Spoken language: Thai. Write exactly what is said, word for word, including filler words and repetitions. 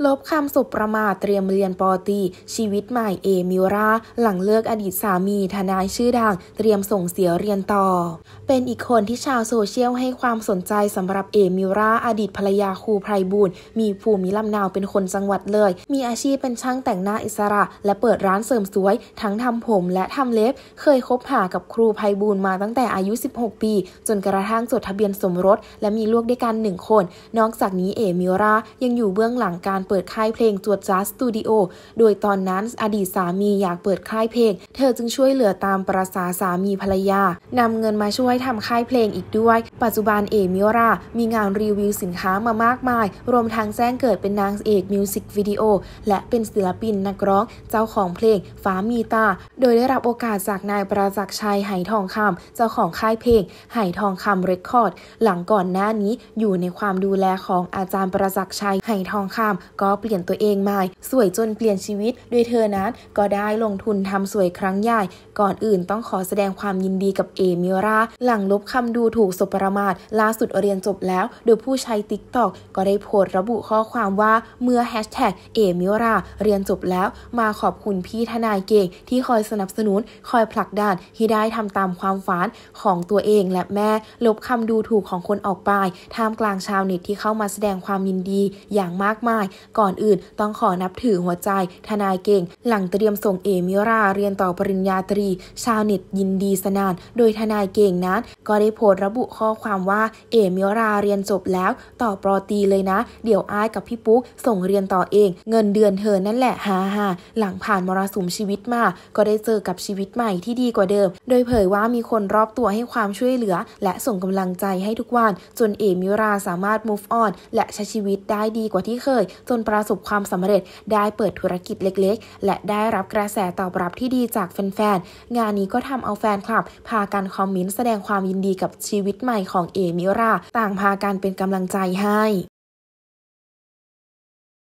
ลบคำสบประมาทเตรียมเรียนปอตรีชีวิตใหม่เอมิราหลังเลิกอดีตสามีทนายชื่อดังเตรียมส่งเสียเรียนต่อเป็นอีกคนที่ชาวโซเชียลให้ความสนใจสำหรับเอมิราอดีตภรรยาครูไพบูลย์มีภูมิลำเนาเป็นคนจังหวัดเลยมีอาชีพเป็นช่างแต่งหน้าอิสระและเปิดร้านเสริมสวยทั้งทำผมและทำเล็บเคยคบหากับครูไพบูลย์มาตั้งแต่อายุสิบหกปีจนกระทั่งจดทะเบียนสมรสและมีลูกด้วยกันหนึ่งคนนอกจากนี้เอมิรายังอยู่เบื้องหลังการเปิดค่ายเพลงจวดจ๊าสตูดิโอโดยตอนนั้นอดีตสามีอยากเปิดค่ายเพลงเธอจึงช่วยเหลือตามประสาสามีภรรยานำเงินมาช่วยทำค่ายเพลงอีกด้วยปัจจุบันเอมิรามีงานรีวิวสินค้ามามากมายรวมทั้งแจ้งเกิดเป็นนางเอกมิวสิกวิดีโอและเป็นศิลปินนักร้องเจ้าของเพลงฟ้ามีตาโดยได้รับโอกาสจากนายประจักษ์ชัยไหทองคำเจ้าของค่ายเพลงไหทองคำเรคคอร์ดหลังก่อนหน้านี้อยู่ในความดูแลของอาจารย์ประจักษ์ชัยไหทองคำก็เปลี่ยนตัวเองใหม่สวยจนเปลี่ยนชีวิตโดยเธอนั้นก็ได้ลงทุนทำสวยครั้งใหญ่ก่อนอื่นต้องขอแสดงความยินดีกับเอมิราหลังลบคำดูถูกสบประมาทล่าสุดเรียนจบแล้วโดยผู้ใช้ ติ๊กต็อก ก็ได้โพสต์ระบุข้อความว่าเมื่อแฮชแท็กเอมิราเรียนจบแล้วมาขอบคุณพี่ทนายเก่งที่คอยสนับสนุนคอยผลักดันที่ได้ทำตามความฝันของตัวเองและแม่ลบคำดูถูกของคนออกไปท่ามกลางชาวเน็ตที่เข้ามาแสดงความยินดีอย่างมากมายก่อนอื่นต้องขอนับถือหัวใจทนายเก่งหลังเตรียมส่งเอมิราเรียนต่อปริญญาตรีชาวเน็ตยินดีสนานโดยทนายเก่งนั้นก็ได้โพสต์ระบุข้อความว่าเอมิราเรียนจบแล้วต่อปอตรีเลยนะเดี๋ยวอ้ายกับพี่ปุ๊กส่งเรียนต่อเองเงินเดือนเธอนั่นแหละฮ่าฮ่าหลังผ่านมรสุมชีวิตมาก็ได้เจอกับชีวิตใหม่ที่ดีกว่าเดิมโดยเผยว่ามีคนรอบตัวให้ความช่วยเหลือและส่งกำลังใจให้ทุกวันจนเอมิราสามารถ move on และใช้ชีวิตได้ดีกว่าที่เคยจนประสบความสำเร็จได้เปิดธุรกิจเล็กๆและได้รับกระแสตอบรับที่ดีจากแฟนๆงานนี้ก็ทำเอาแฟนคลับพากันคอมเมนต์แสดงความยินดีกับชีวิตใหม่ของเอมิราต่างพากันเป็นกำลังใจให้